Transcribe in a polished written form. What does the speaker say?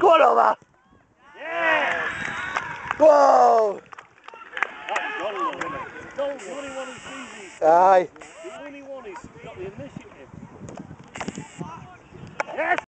Go on, Omar. Yeah! Whoa! That's goal, isn't it? Goal, the only one who's easy. Aye. The only one who's got the initiative. Yes!